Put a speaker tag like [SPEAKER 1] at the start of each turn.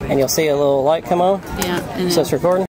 [SPEAKER 1] and you'll see a little light come on.
[SPEAKER 2] Yeah. And
[SPEAKER 1] So it's recording.